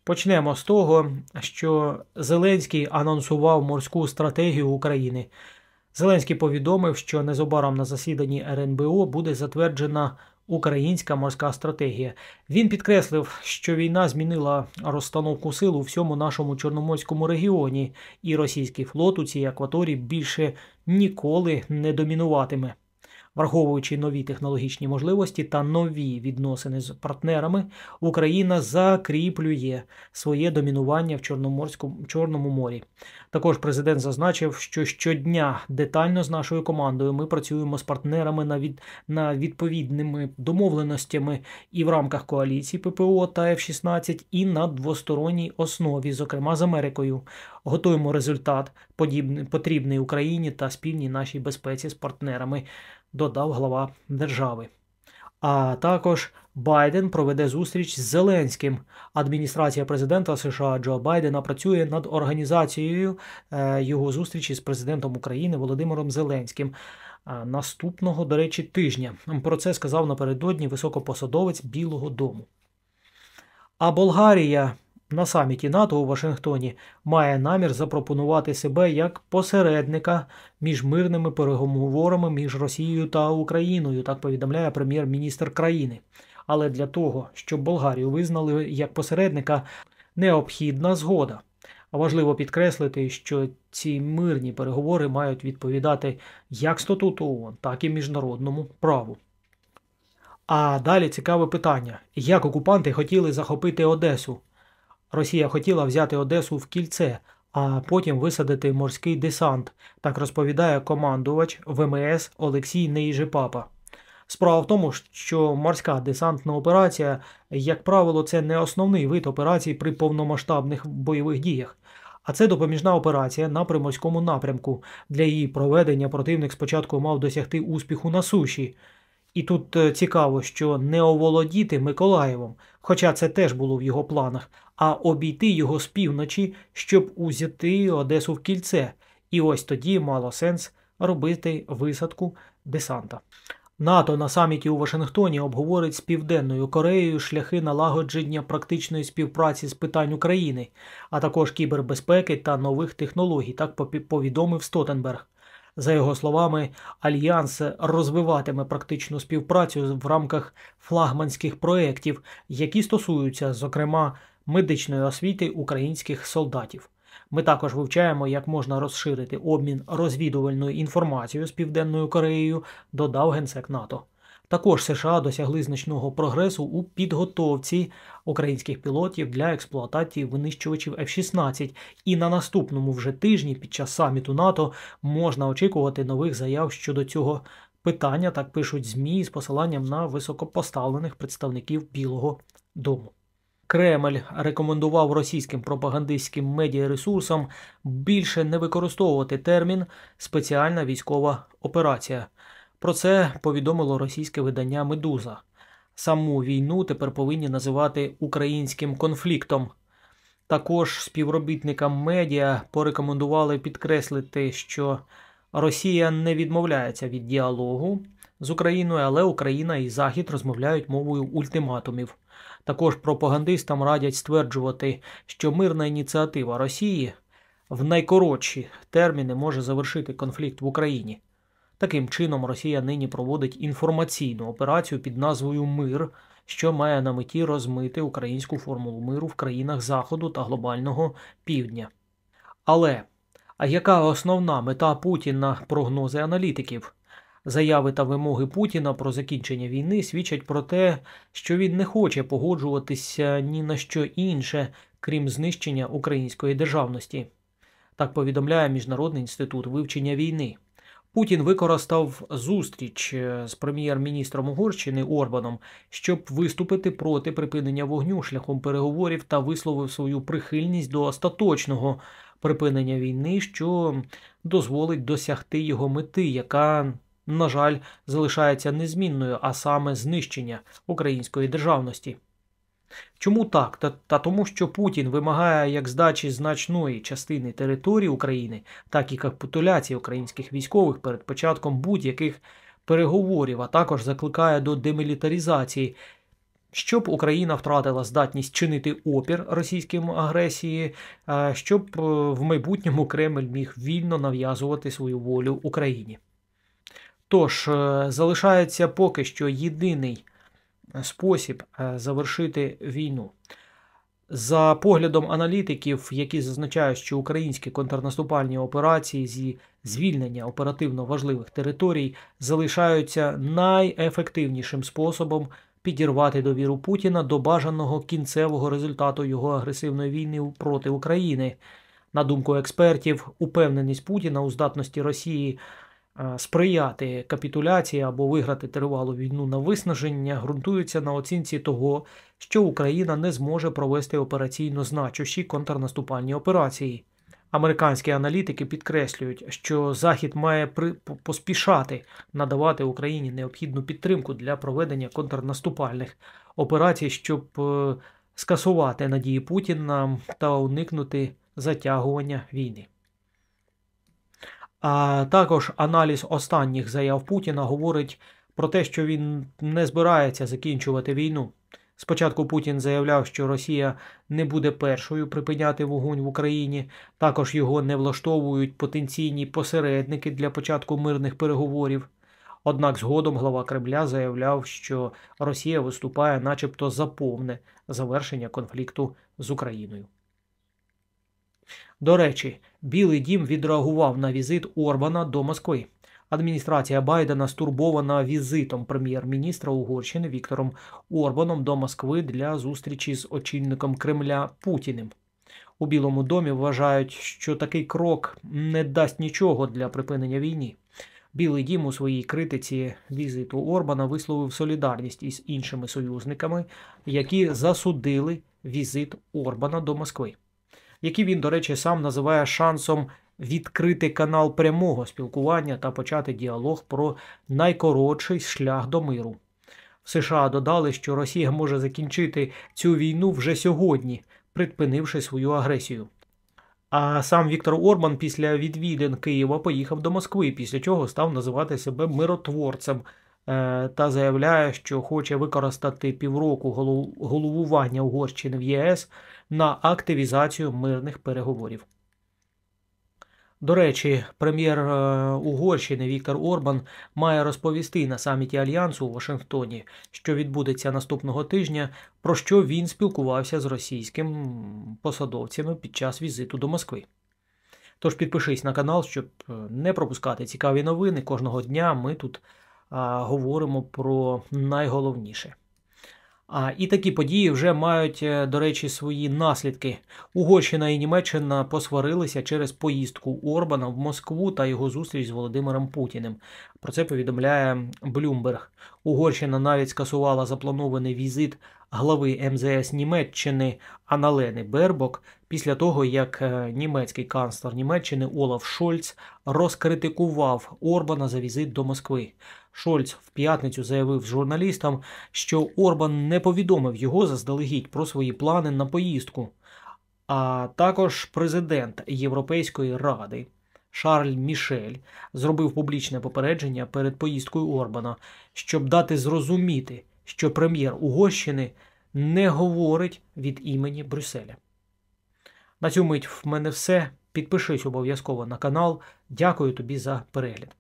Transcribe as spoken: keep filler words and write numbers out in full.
Почнемо з того, що Зеленський анонсував морську стратегію України. Зеленський повідомив, що незабаром на засіданні ер ен бе о буде затверджена українська морська стратегія. Він підкреслив, що війна змінила розстановку сил у всьому нашому Чорноморському регіоні, і російський флот у цій акваторії більше ніколи не домінуватиме. Враховуючи нові технологічні можливості та нові відносини з партнерами, Україна закріплює своє домінування в Чорноморському, Чорному морі. Також президент зазначив, що щодня детально з нашою командою ми працюємо з партнерами на, від, на відповідними домовленостями і в рамках коаліції пе пе о та еф шістнадцять, і на двосторонній основі, зокрема з Америкою. Готуємо результат, подібний, потрібний Україні та спільній нашій безпеці з партнерами, додав глава держави. А також Байден проведе зустріч з Зеленським. Адміністрація президента США Джо Байдена працює над організацією його зустрічі з президентом України Володимиром Зеленським наступного, до речі, тижня. Про це сказав напередодні високопосадовець Білого дому. А Болгарія на саміті НАТО у Вашингтоні має намір запропонувати себе як посередника між мирними переговорами між Росією та Україною, так повідомляє прем'єр-міністр країни. Але для того, щоб Болгарію визнали як посередника, необхідна згода. Важливо підкреслити, що ці мирні переговори мають відповідати як статуту о о ен, так і міжнародному праву. А далі цікаве питання. Як окупанти хотіли захопити Одесу? Росія хотіла взяти Одесу в кільце, а потім висадити морський десант, так розповідає командувач ве ем ес Олексій Нейжепапа. Справа в тому, що морська десантна операція, як правило, це не основний вид операцій при повномасштабних бойових діях, а це допоміжна операція на приморському напрямку. Для її проведення противник спочатку мав досягти успіху на суші. І тут цікаво, що не оволодіти Миколаєвом, хоча це теж було в його планах, а обійти його з півночі, щоб узяти Одесу в кільце. І ось тоді мало сенс робити висадку десанта. НАТО на саміті у Вашингтоні обговорить з Південною Кореєю шляхи налагодження практичної співпраці з питань України, а також кібербезпеки та нових технологій, так повідомив Столтенберг. За його словами, Альянс розвиватиме практичну співпрацю в рамках флагманських проєктів, які стосуються, зокрема, медичної освіти українських солдатів. Ми також вивчаємо, як можна розширити обмін розвідувальною інформацією з Південною Кореєю, додав генсек НАТО. Також США досягли значного прогресу у підготовці українських пілотів для експлуатації винищувачів еф шістнадцять, і на наступному вже тижні під час саміту НАТО можна очікувати нових заяв щодо цього питання, так пишуть ЗМІ з посиланням на високопоставлених представників Білого дому. Кремль рекомендував російським пропагандистським медіаресурсам більше не використовувати термін «спеціальна військова операція». Про це повідомило російське видання «Медуза». Саму війну тепер повинні називати українським конфліктом. Також співробітникам медіа порекомендували підкреслити, що Росія не відмовляється від діалогу з Україною, але Україна і Захід розмовляють мовою ультиматумів. Також пропагандистам радять стверджувати, що мирна ініціатива Росії в найкоротші терміни може завершити конфлікт в Україні. Таким чином, Росія нині проводить інформаційну операцію під назвою «Мир», що має на меті розмити українську формулу миру в країнах Заходу та глобального Півдня. Але, а яка основна мета Путіна, прогнози аналітиків? Заяви та вимоги Путіна про закінчення війни свідчать про те, що він не хоче погоджуватися ні на що інше, крім знищення української державності. Так повідомляє Міжнародний інститут вивчення війни. Путін використав зустріч з прем'єр-міністром Угорщини Орбаном, щоб виступити проти припинення вогню шляхом переговорів та висловив свою прихильність до остаточного припинення війни, що дозволить досягти його мети, яка, на жаль, залишається незмінною, а саме знищення української державності. Чому так? Та, та тому, що Путін вимагає як здачі значної частини території України, так і капітуляції українських військових перед початком будь-яких переговорів, а також закликає до демілітаризації щоб Україна втратила здатність чинити опір російським агресії, щоб в майбутньому Кремль міг вільно нав'язувати свою волю Україні. Тож, залишається поки що єдиний спосіб завершити війну. За поглядом аналітиків, які зазначають, що українські контрнаступальні операції зі звільнення оперативно важливих територій залишаються найефективнішим способом підірвати довіру Путіна до бажаного кінцевого результату його агресивної війни проти України. На думку експертів, упевненість Путіна у здатності Росії сприяти капітуляції або виграти тривалу війну на виснаження ґрунтується на оцінці того, що Україна не зможе провести операційно значущі контрнаступальні операції. Американські аналітики підкреслюють, що Захід має при... поспішати надавати Україні необхідну підтримку для проведення контрнаступальних операцій, щоб скасувати надії Путіна та уникнути затягування війни. А також аналіз останніх заяв Путіна говорить про те, що він не збирається закінчувати війну. Спочатку Путін заявляв, що Росія не буде першою припиняти вогонь в Україні, також його не влаштовують потенційні посередники для початку мирних переговорів. Однак згодом глава Кремля заявляв, що Росія виступає начебто за повне завершення конфлікту з Україною. До речі, Білий дім відреагував на візит Орбана до Москви. Адміністрація Байдена стурбована візитом прем'єр-міністра Угорщини Віктором Орбаном до Москви для зустрічі з очільником Кремля Путіним. У Білому домі вважають, що такий крок не дасть нічого для припинення війни. Білий дім у своїй критиці візиту Орбана висловив солідарність із іншими союзниками, які засудили візит Орбана до Москви, який він, до речі, сам називає шансом відкрити канал прямого спілкування та почати діалог про найкоротший шлях до миру. В США додали, що Росія може закінчити цю війну вже сьогодні, припинивши свою агресію. А сам Віктор Орбан після відвідин Києва поїхав до Москви, після чого став називати себе миротворцем та заявляє, що хоче використати півроку головування Угорщини в ЄС на активізацію мирних переговорів. До речі, прем'єр Угорщини Віктор Орбан має розповісти на саміті Альянсу у Вашингтоні, що відбудеться наступного тижня, про що він спілкувався з російськими посадовцями під час візиту до Москви. Тож підпишись на канал, щоб не пропускати цікаві новини. Кожного дня ми тут а, говоримо про найголовніше. А, і такі події вже мають, до речі, свої наслідки. Угорщина і Німеччина посварилися через поїздку Орбана в Москву та його зустріч з Володимиром Путіним. Про це повідомляє Блюмберг. Угорщина навіть скасувала запланований візит глави ем зе ес Німеччини Анналени Бербок після того, як німецький канцлер Німеччини Олаф Шольц розкритикував Орбана за візит до Москви. Шольц в п'ятницю заявив журналістам, що Орбан не повідомив його заздалегідь про свої плани на поїздку. А також президент Європейської ради Шарль Мішель зробив публічне попередження перед поїздкою Орбана, щоб дати зрозуміти, що прем'єр Угорщини не говорить від імені Брюсселя. На цю мить в мене все. Підпишись обов'язково на канал. Дякую тобі за перегляд.